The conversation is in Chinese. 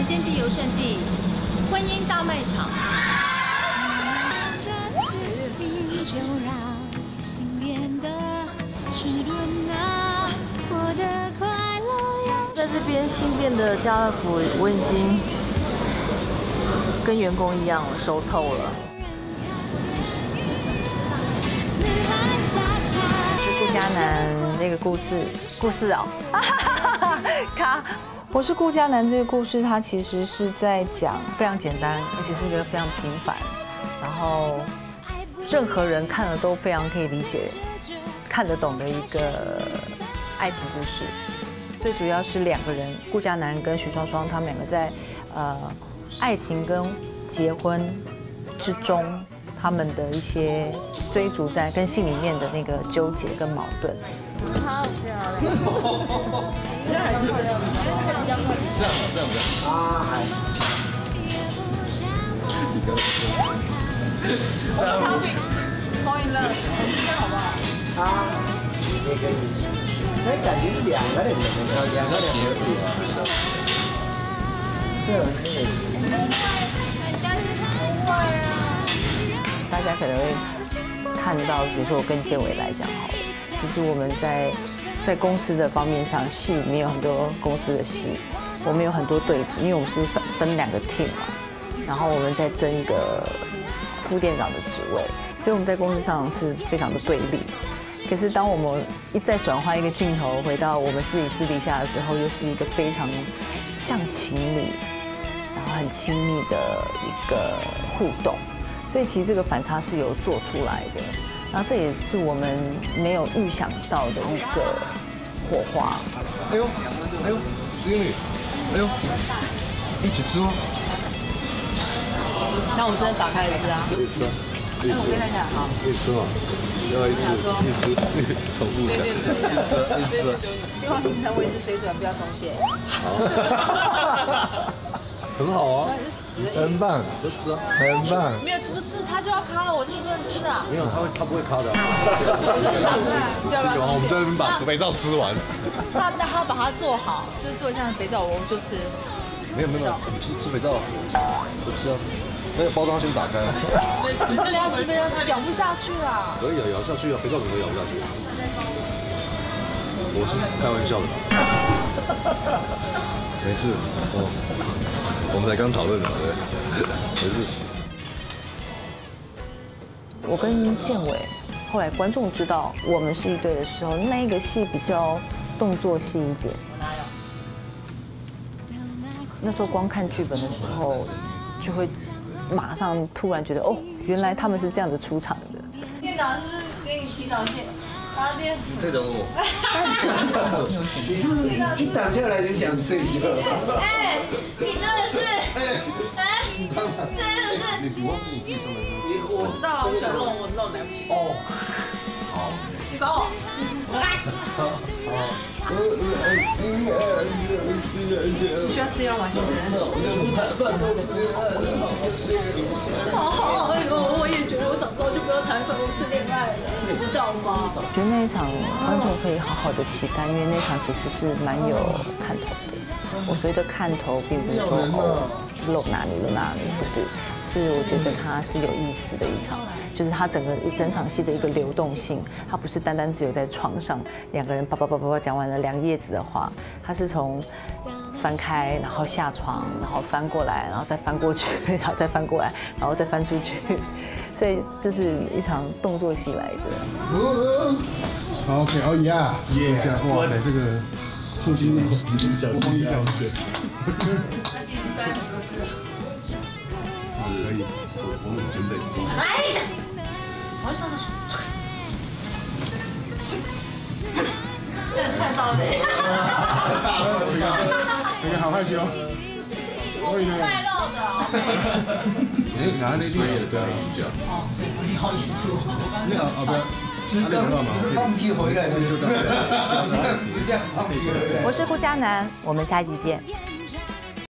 间必游圣地——婚姻大卖场。 就让心变得迟钝啊，我的快乐。 在这边新店的家乐福，我已经跟员工一样熟透了。是顾嘉南那个故事哦，我是顾嘉南这个故事，它其实是在讲非常简单，而且是一个非常平凡，然后任何人看了都非常可以理解、看得懂的一个爱情故事。最主要是两个人，顾嘉南跟许双双，他们两个在爱情跟结婚之中，他们的一些追逐在跟心里面的那个纠结跟矛盾。好漂亮！这样啊！fall in love， 这样好不好？啊，也可以。所以感觉是两个人的，两个人的。这个可以。大家可能会看到，比如说我跟建伟来讲好了，其实我们在公司的方面上，戏里面有很多公司的戏，我们有很多对峙，因为我们是分两个 team 嘛，然后我们在争一个副店长的职位，所以我们在公司上是非常的对立。可是当我们一再转换一个镜头，回到我们私底下的时候，又是一个非常像情侣，然后很亲密的一个互动。所以其实这个反差是有做出来的，然后这也是我们没有预想到的一个火花。 哎呦，哎呦，徐经理，哎呦，一起吃吗？ 那我真的打开了吃啊。 可以吃啊，可以吃。 我看一下，好。 可以吃吗？要一吃，一吃，重复的，一吃，一吃。 希望你能维持水准，不要松懈。 好。很好啊，很棒，都吃啊，很棒。 没有，不是他就要卡了，我自己不能吃的。 没有，他不会卡的。 我们在那边把肥皂吃完。 他把它做好，就是做像肥皂，我们就吃。 没有，我们吃肥皂，不吃啊。那个包装先打开。 你这里要吃肥皂，它咬不下去啊。 可以啊，咬下去啊，肥皂怎么咬不下去？我是开玩笑的。没事，我们才刚讨论的，对，没事。 我跟建伟，后来观众知道我们是一对的时候，那一个戏比较动作戏一点。那时候光看剧本的时候，就会马上突然觉得，哦，原来他们是这样子出场的。店长是不是给你提早线？ 你在讲我？ 你是不是一躺下来就想睡觉？ 哎，你真的是，真的是。 你忘记你自己上来这个？ 我知道，我喜欢弄，我弄来不及。哦， 好， 你管我。需要吃药吗？现在？好，我也觉得我早知道就不要谈粉红式恋爱了，你知道吗？我觉得那一场观众可以好好的期待，因为那场其实是蛮有看头的。我所谓的看头，并不是说露哪里，不是。是我觉得它是有意思的一场，就是它整场戏的一个流动性，它不是单单只有在床上两个人叭讲完了2页纸的话，它是从翻开，然后下床，然后翻过来，然后再翻过去，然后再翻过来，然后再翻出去，所以这是一场动作戏来着。 好 ，OK， 哦呀，哇塞，这个促进力小心小学。 他其实摔很多次。 可以，我们准备。 哎呀，我要上厕所。看到没？ 这个好害羞。 我是卖肉的。 你拿那个对啊， 哦，你好严肃。 你好，好的。 放屁回来的就这样， 我是顾嘉南，我们下一集见。